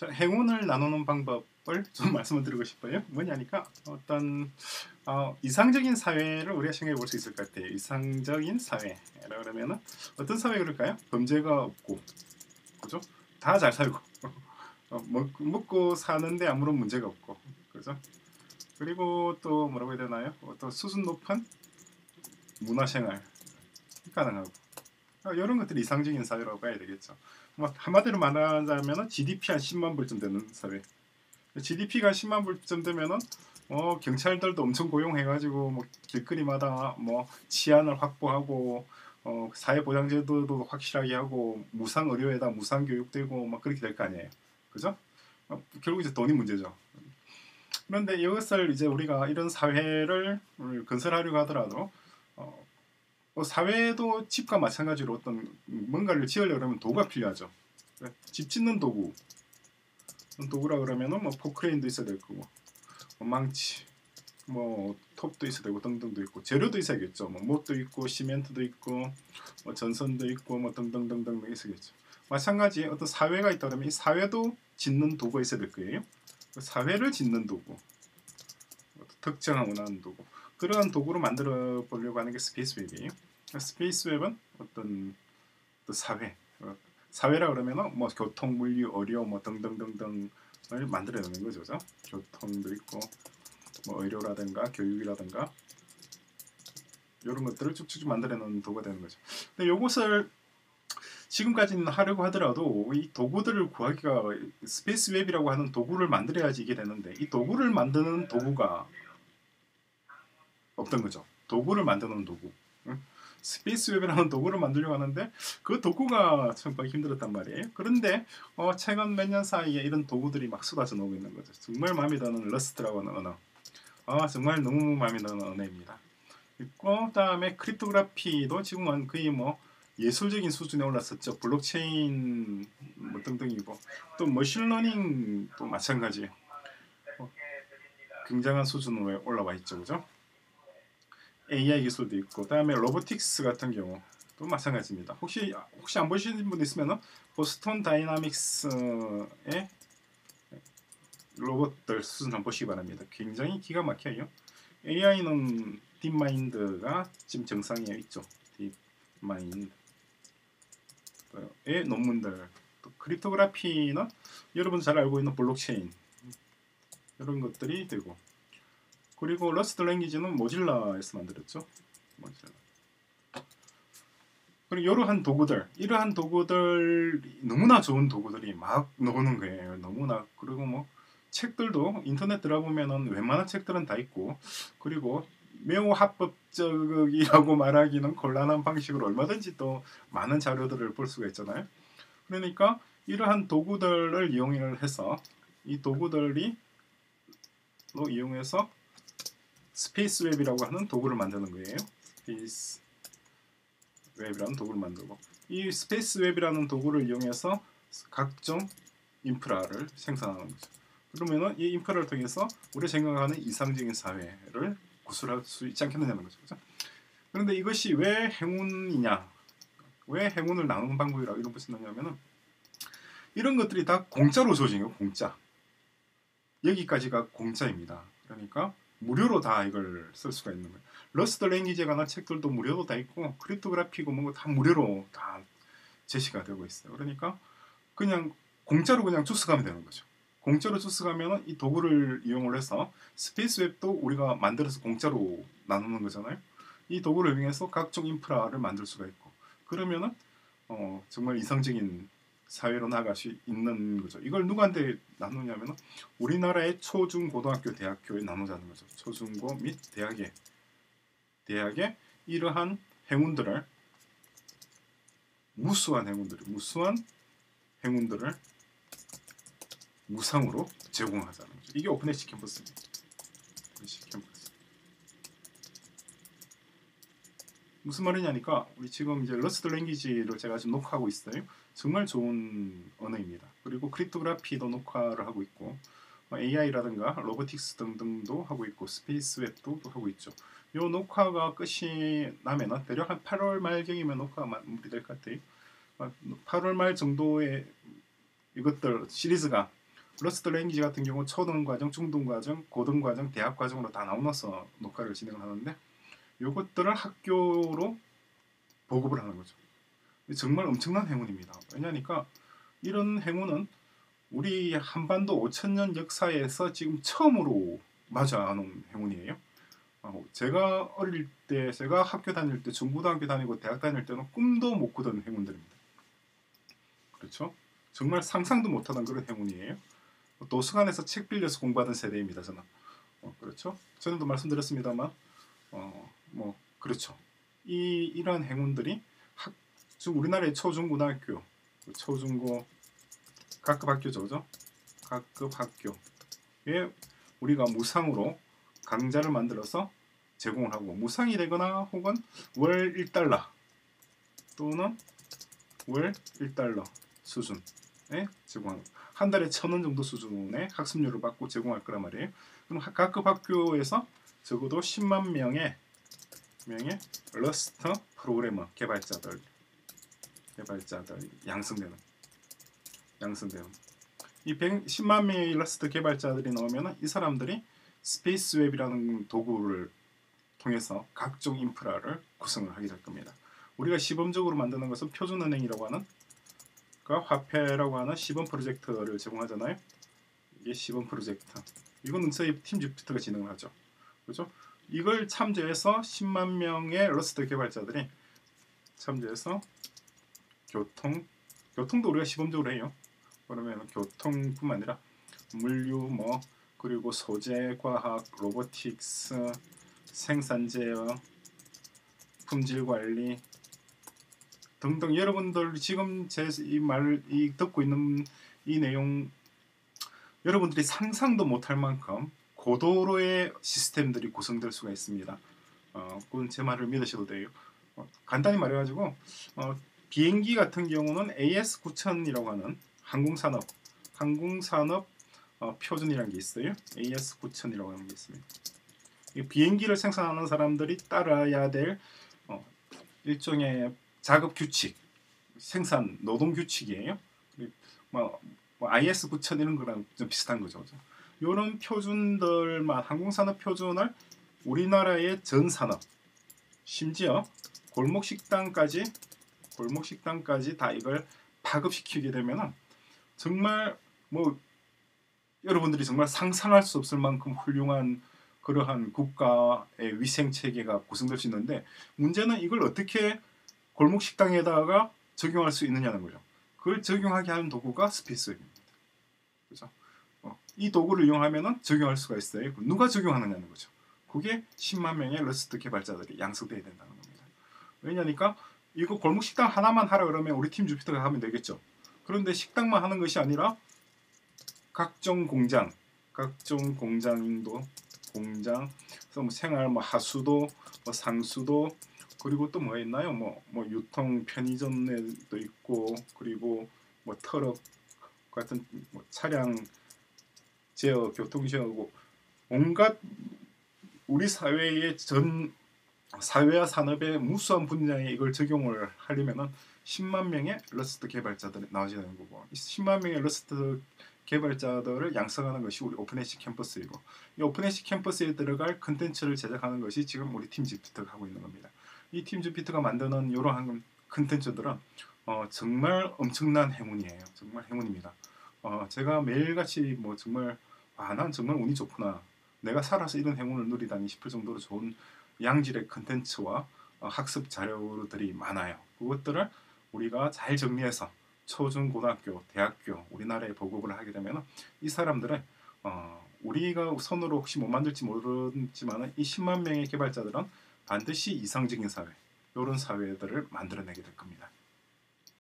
자, 행운을 나누는 방법을 좀 말씀을 드리고 싶어요. 뭐냐니까 어떤 이상적인 사회를 우리가 생각해 볼 수 있을 것 같아요. 이상적인 사회라 그러면은 어떤 사회 그럴까요? 범죄가 없고, 그죠? 다 잘 살고, 먹고 사는데 아무런 문제가 없고, 그죠? 그리고 또 뭐라고 해야 되나요? 어떤 수준 높은 문화생활 가능하고, 이런 것들이 이상적인 사회라고 봐야 되겠죠. 뭐 한마디로 말하자면 GDP 한 10만 불쯤 되는 사회. GDP가 10만 불쯤 되면은 경찰들도 엄청 고용해가지고 뭐 길거리마다 뭐 치안을 확보하고 사회보장제도도 확실하게 하고 무상 의료에다 무상 교육되고 막 그렇게 될 거 아니에요. 그죠? 결국 이제 돈이 문제죠. 그런데 이것을 이제 우리가 이런 사회를 건설하려고 하더라도 사회도 집과 마찬가지로 어떤 뭔가를 지으려면 도구가 필요하죠. 집 짓는 도구라 그러면은 뭐 포크레인도 있어야 될 거고, 뭐 망치, 뭐 톱도 있어야 되고 등등도 있고 재료도 있어야겠죠. 뭐 못도 있고 시멘트도 있고 뭐 전선도 있고 뭐 등등등등 있어야겠죠. 마찬가지 어떤 사회가 있다 그러면 이 사회도 짓는 도구가 있어야 될 거예요. 사회를 짓는 도구, 특정한 원하는 도구, 그러한 도구로 만들어 보려고 하는 게 스페이스웹이에요. 스페이스웹은 어떤 사회라 그러면은 뭐 교통, 물류, 의료 뭐 등등등등을 만들어내는 거죠. 그죠? 교통도 있고 뭐 의료라든가 교육이라든가 이런 것들을 쭉쭉 만들어내는 도구가 되는 거죠. 근데 이것을 지금까지는 하려고 하더라도 이 도구들을 구하기가 스페이스 웹이라고 하는 도구를 만들어야지 이게 되는데 이 도구를 만드는 도구가 없던 거죠. 도구를 만드는 도구. 응? 스페이스 웹이라는 도구를 만들려고 하는데 그 도구가 참 보기 힘들었단 말이에요. 그런데 최근 몇 년 사이에 이런 도구들이 막 쏟아져 나오고 있는 거죠. 정말 마음에 드는 러스트라고 하는 언어. 정말 너무 마음에 드는 언어입니다. 있고 그다음에 크립토그래피도 지금은 거의 뭐 예술적인 수준에 올랐었죠. 블록체인 뭐 등등이고 또 머신러닝도 마찬가지 굉장한 수준으로 올라와 있죠. 그죠? AI 기술도 있고 그다음에 로보틱스 같은 경우 또 마찬가지입니다. 혹시 안 보시는 분 있으면 보스턴 다이나믹스의 로봇들 수준 한번 보시기 바랍니다. 굉장히 기가 막혀요. AI는 딥마인드가 지금 정상에 있죠. 딥마인드의 논문들, 또 크립토그래피는 여러분 잘 알고 있는 블록체인 이런 것들이 되고, 그리고 러스트 랭귀지는 모질라에서 만들었죠. 모질라. 그리고 이러한 도구들 너무나 좋은 도구들이 막 나오는 거예요. 너무나. 그리고 뭐 책들도 인터넷 들어보면은 웬만한 책들은 다 있고, 그리고 매우 합법적이라고 말하기는 곤란한 방식으로 얼마든지 또 많은 자료들을 볼 수가 있잖아요. 그러니까 이러한 도구들을 이용해서 이 도구들이 로 이용해서 스페이스 웹이라고 하는 도구를 만드는 거예요. 스페이스 웹이라는 도구를 만들고, 이 스페이스 웹이라는 도구를 이용해서 각종 인프라를 생산하는 거죠. 그러면은 이 인프라를 통해서 우리가 생각하는 이상적인 사회를 구술할 수 있지 않겠느냐는 거죠. 그렇죠? 그런데 이것이 왜 행운이냐, 왜 행운을 나누는 방법이라고 이런 것을 넣냐면은 이런 것들이 다 공짜로 주어진 거예요. 공짜. 여기까지가 공짜입니다. 그러니까 무료로 다 이걸 쓸 수가 있는 거예요. 러스트 랭귀지에 관한 책들도 무료로 다 있고 크립토그래피고 뭔가 다 무료로 다 제시가 되고 있어요. 그러니까 그냥 공짜로 그냥 주스가면 되는 거죠. 공짜로 주스가면 이 도구를 이용을 해서 스페이스 웹도 우리가 만들어서 공짜로 나누는 거잖아요. 이 도구를 이용해서 각종 인프라를 만들 수가 있고, 그러면은 정말 이상적인 사회로 나아갈 수 있는 거죠. 이걸 누구한테 나누냐면 우리나라의 초중 고등학교 대학교에 나누자는 거죠. 초중고 및 대학에 이러한 행운들을 무수한 행운들을 무상으로 제공하자는 거죠. 이게 오픈엣지 캠퍼스입니다. 무슨 말이냐니까 우리 지금 이제 러스트 랭귀지를 제가 지금 녹화하고 있어요. 정말 좋은 언어입니다. 그리고 크립토그래피도 녹화를 하고 있고 AI라든가 로보틱스 등등도 하고 있고 스페이스 웹도 하고 있죠. 이 녹화가 끝이 나면은 대략 한 8월 말경이면 녹화가 마무리될 것 같아요. 8월 말 정도에 이것들 시리즈가 러스트 랭귀지 같은 경우 초등과정, 중등과정, 고등과정, 대학과정으로 다 나눠서 녹화를 진행을 하는데 이것들을 학교로 보급을 하는 거죠. 정말 엄청난 행운입니다. 왜냐니까 이런 행운은 우리 한반도 5천년 역사에서 지금 처음으로 맞아오는 행운이에요. 제가 어릴 때, 제가 학교 다닐 때, 중고등학교 다니고 대학 다닐 때는 꿈도 못 꾸던 행운들입니다. 그렇죠? 정말 상상도 못하던 그런 행운이에요. 도서관에서 책 빌려서 공부하던 세대입니다. 저는. 그렇죠? 전에도 말씀드렸습니다만, 그렇죠. 이러한 행운들이 우리나라의 초중고등학교, 초중고 각급 학교죠, 그죠? 각급 학교에 우리가 무상으로 강좌를 만들어서 제공을 하고, 무상이 되거나 혹은 월 1달러 또는 월 1달러 수준에 제공하는, 한 달에 1,000원 정도 수준의 학습료를 받고 제공할 거란 말이에요. 그럼 각급 학교에서 적어도 10만 명의 러스트 프로그래머 개발자들 양성되는 이 10만 명의 일러스트 개발자들이 나오면 이 사람들이 스페이스 웹이라는 도구를 통해서 각종 인프라를 구성을 하게 될 겁니다. 우리가 시범적으로 만드는 것은 표준은행이라고 하는 화폐라고 하는 시범 프로젝트를 제공하잖아요. 이게 시범 프로젝트. 이거는 저희 팀 주피터가 진행을 하죠. 그렇죠? 이걸 참조해서 10만 명의 러스트 개발자들이 참조해서 교통도 우리가 시범적으로 해요. 그러면 교통뿐만 아니라 물류, 그리고 소재, 과학, 로보틱스, 생산 제어, 품질 관리 등등, 여러분들 지금 제 이 듣고 있는 이 내용, 여러분들이 상상도 못할 만큼 고도로의 시스템들이 구성될 수가 있습니다. 그건 제 말을 믿으셔도 돼요. 간단히 말해가지고 비행기 같은 경우는 AS9000이라고 하는 항공산업 표준이라는 게 있어요. AS9000이라고 하는 게 있습니다. 이 비행기를 생산하는 사람들이 따라야 될 일종의 작업 규칙, 생산 노동 규칙이에요. IS9000 이런 거랑 좀 비슷한 거죠. 이런 표준들만, 항공산업 표준을 우리나라의 전 산업, 심지어 골목식당까지 다 이걸 파급시키게 되면은 정말 여러분들이 정말 상상할 수 없을 만큼 훌륭한 그러한 국가의 위생 체계가 구성될 수 있는데, 문제는 이걸 어떻게 골목식당에다가 적용할 수 있느냐는 거죠. 그걸 적용하게 하는 도구가 스페이스웹입니다. 그렇죠? 이 도구를 이용하면은 적용할 수가 있어요. 누가 적용하느냐는 거죠. 그게 10만 명의 러스트 개발자들이 양성돼야 된다는 겁니다. 왜냐니까 이거 골목식당 하나만 하라 그러면 우리 팀 주피터가 하면 되겠죠. 그런데 식당만 하는 것이 아니라 각종 공장인도, 생활 하수도, 상수도, 그리고 또 뭐가 있나요? 유통 편의점에도 있고, 그리고 트럭 같은 차량 제어, 교통 제어고, 온갖 우리 사회의 전 사회와 산업의 무수한 분야에 이걸 적용을 하려면은 10만 명의 러스트 개발자들이 나와야 되는 거고, 10만 명의 러스트 개발자들을 양성하는 것이 우리 오픈에시 캠퍼스이고, 이 오픈에시 캠퍼스에 들어갈 컨텐츠를 제작하는 것이 지금 우리 팀 주피터가 하고 있는 겁니다. 이 팀 주피터가 만드는 이러한 컨텐츠들은 정말 엄청난 행운이에요. 정말 행운입니다. 제가 매일같이 정말 난 정말 운이 좋구나, 내가 살아서 이런 행운을 누리다니 싶을 정도로 좋은 양질의 컨텐츠와 학습 자료들이 많아요. 그것들을 우리가 잘 정리해서 초중고등학교, 대학교, 우리나라에 보급을 하게 되면 이 사람들은 우리가 손으로 혹시 못 만들지 모르지만 이 10만 명의 개발자들은 반드시 이상적인 사회, 이런 사회들을 만들어내게 될 겁니다.